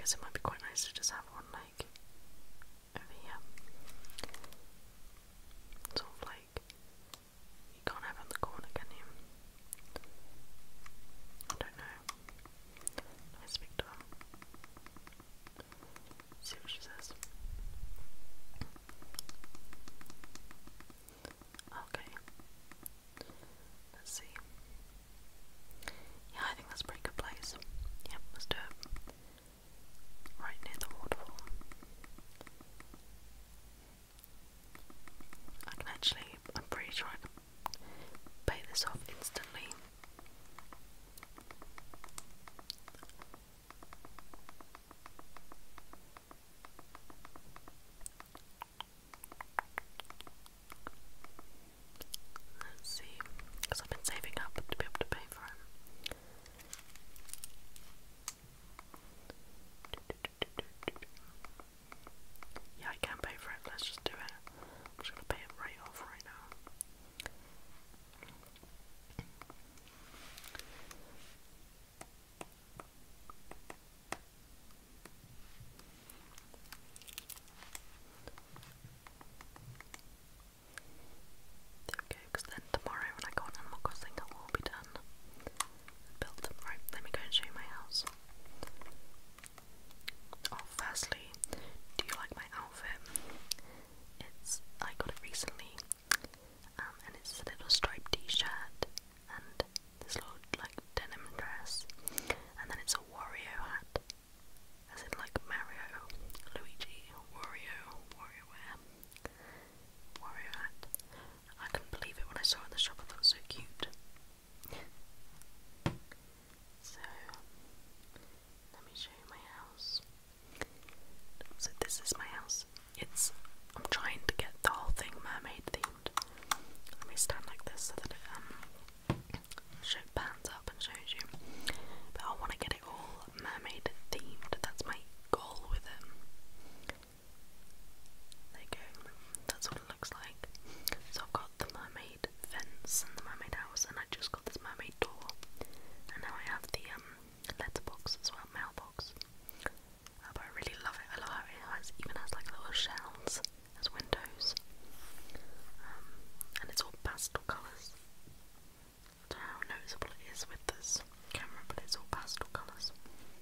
guess it might be quite nice to just have one like over here. Sort of like, you can't have it in the corner, can you? I don't know. Let me speak to her. See what she says. Okay. Let's see. Yeah, I think that's a pretty good place. Yep, let's do it. Right near the waterfall. I can actually, I'm pretty sure I can pay this off instantly. Let's see, because I've been saving up to be able to pay for it. Yeah, I can pay for it. Let's just do it. I'm just gonna pay it right off right now. There we go, because then tomorrow when I go on Animal Crossing it will all be done. Built. Right, let me go and show you my house. Oh, firstly, do you like my outfit? I got it recently, and it's a little striped t-shirt and this little like denim dress, and then it's a Wario hat, as in like Mario, Luigi, WarioWare, Wario hat. I couldn't believe it when I saw it in the shop. I thought it was so cute. So let me show you my house. So this is my house. I'm trying to get the whole thing mermaid themed. Let me stand like this so that it pans up and shows you. But I want to get it all mermaid themed. That's my goal with it. There you go. That's what it looks like. So I've got the mermaid fence and the mermaid house, and I just got this mermaid door. And now I have the letterbox as well, mailbox. But I really love it. I love how it even has like little shells as windows. And it's all pastel colours. I don't know how noticeable it is with this camera, but it's all pastel colours.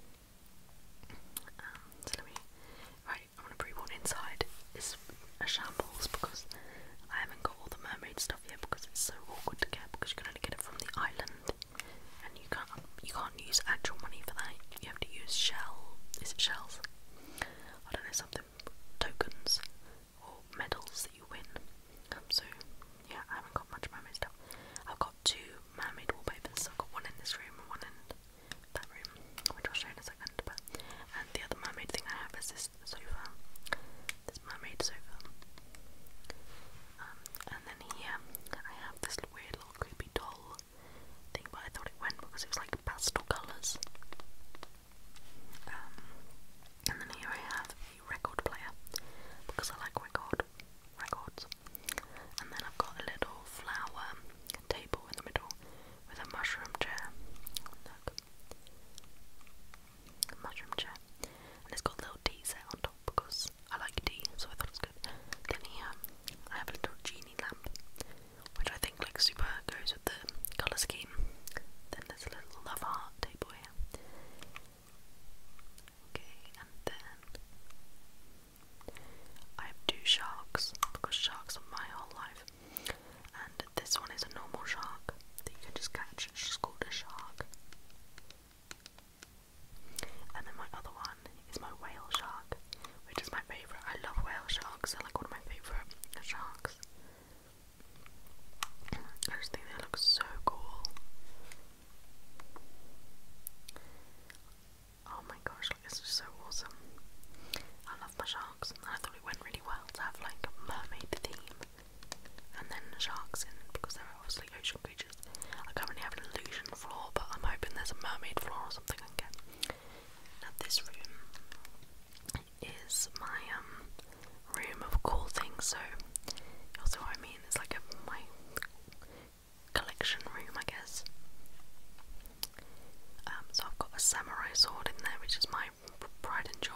So right, I'm going to prove on inside is a shambles because I haven't got all the mermaid stuff yet because it's so awkward to get, because you can only get it from the island and you can't use actual money for that. You have to use shells? I don't know, something, tokens or medals that you win. So yeah, I haven't got much mermaid stuff. I've got two mermaid wallpapers. I've got one in this room and one in that room, which I'll show in a second. And the other mermaid thing I have is this sofa, this mermaid sofa. And then here I have this weird little creepy doll thing, but I thought it went because it was like pastel colours. And then here I have a record player because I like records. And then I've got a little flower table in the middle with a mushroom chair. Look. A mushroom chair. And it's got a little tea set on top because I like tea, so I thought it was good. Then here I have a little genie lamp, which I think like super goes with the colour scheme. Then there's a little love heart table here. Okay, and then I have two sharks because sharks are my whole life. And this one is a normal shark that you can just catch. It's just called a shark. And then my other one is my whale shark, which is my favourite. I love whale sharks. They're like one of my favourite sharks. I just think they look so cool. Oh my gosh, like this is so awesome. I love my sharks, and I thought it went really well to have like a mermaid theme and then sharks in, because they're obviously ocean creatures. I currently have an illusion floor, but I'm hoping there's a mermaid floor or something I can get. Now this room is my room of cool things, so you'll see what I mean. It's like my collection room, I guess. So I've got a samurai sword in there, which is my pride and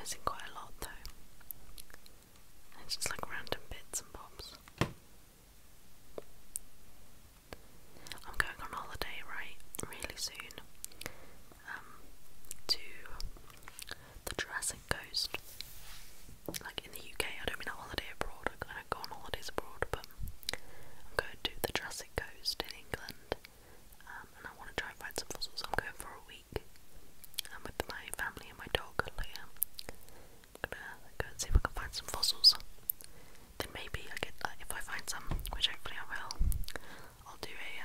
missing quite a lot though. It's just like random bits and bobs. I'm going on holiday, right, really soon, to the Jurassic Coast. Like in the UK, I don't mean a holiday abroad, I don't go on holidays abroad, but I'm going to the Jurassic Coast in England, and I want to try and find some fossils. I'm going for a week, with my family and my dog, Leia. I'm gonna go and see if I can find some fossils. Then maybe I get, if I find some, which hopefully I will, I'll do a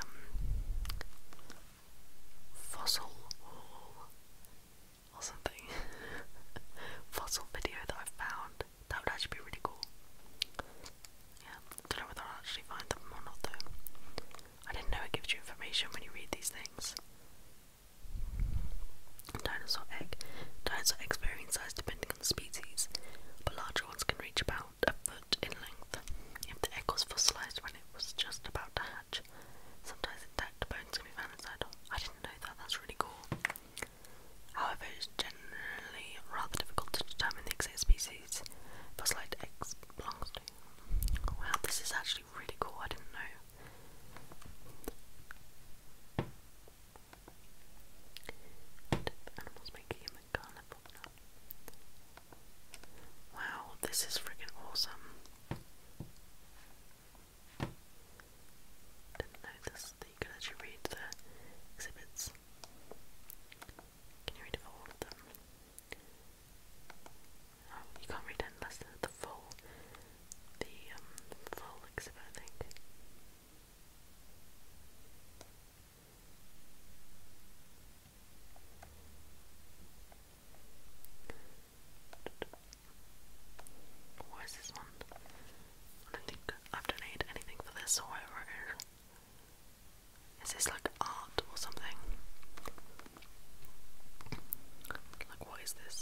fossil haul or something. Fossil video that I've found. That would actually be really cool. Yeah, don't know whether I'll actually find them or not though. I didn't know it gives you information when you read these things. Dinosaur egg. Dinosaur eggs vary in size depending on the species, but larger ones can reach about a foot in length. If the egg was fossilized when it was just about to hatch, sometimes intact bones can be found inside. I didn't know that, that's really cool. However, it is generally rather difficult to determine the exact species fossilized eggs belongs to. Wow, this is actually really cool, I didn't know. Animals making him a carnivore. Wow, this is freaking awesome. Didn't know this, that you could actually read the exhibits. Can you read it for all of them? Oh, you can't read it unless the full exhibit, I think. What is this one? I don't think I've donated anything for this or whatever it is. Is this like art or something? Like, what is this?